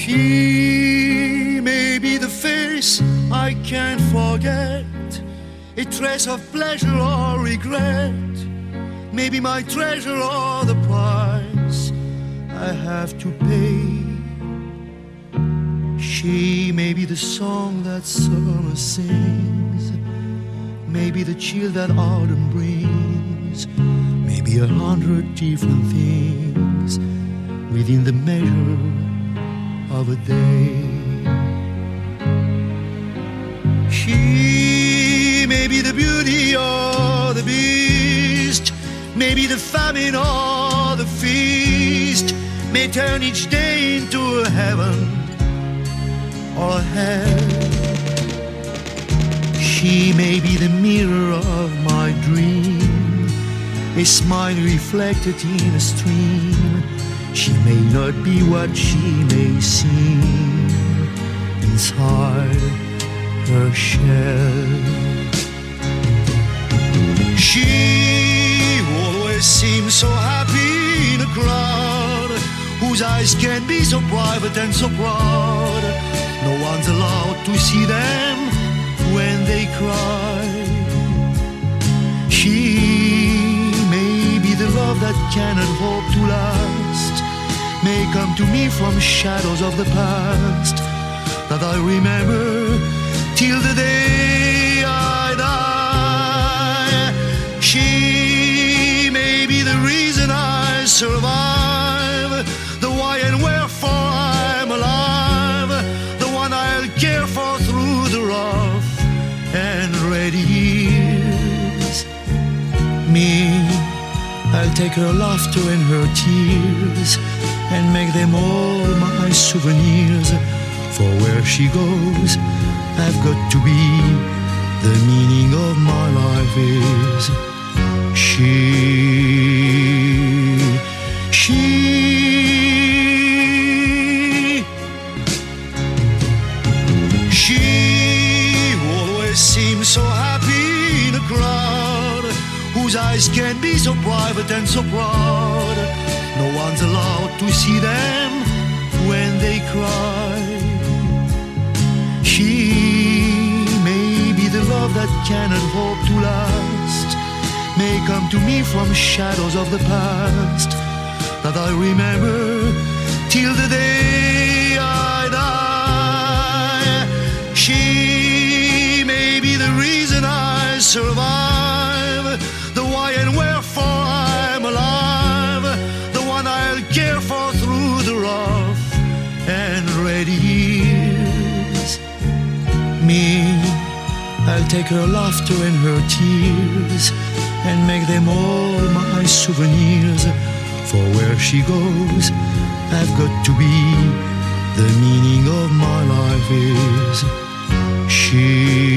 She may be the face I can't forget, a trace of pleasure or regret, maybe my treasure or the price I have to pay. She may be the song that summer sings, maybe the chill that autumn brings, maybe 100 different things within the measure of a day. She may be the beauty or the beast, maybe the famine or the feast, may turn each day into a heaven or a hell. She may be the mirror of my dream, a smile reflected in a stream. She may not be what she may seem inside her shell. She who always seems so happy in a crowd, whose eyes can be so private and so proud, no one's allowed to see them when they cry. She may be the love that cannot hope to last, may come to me from shadows of the past that I remember till the day I die. She may be the reason I survive, the why and wherefore I'm alive, the one I'll care for through the rough and ready years. Me, I'll take her laughter and her tears and make them all my souvenirs. For where she goes, I've got to be. The meaning of my life is she. She who always seems so happy in a crowd, whose eyes can be so private and so proud, no one's allowed to see them when they cry. She may be the love that cannot hope to last, may come to me from shadows of the past that I remember till the day I die. She may be the reason I survive, the why and wherefore I'm alive, the one I'll care for through the rough and ready years. Me, I'll take her laughter and her tears and make them all my souvenirs. For where she goes, I've got to be. The meaning of my life is she.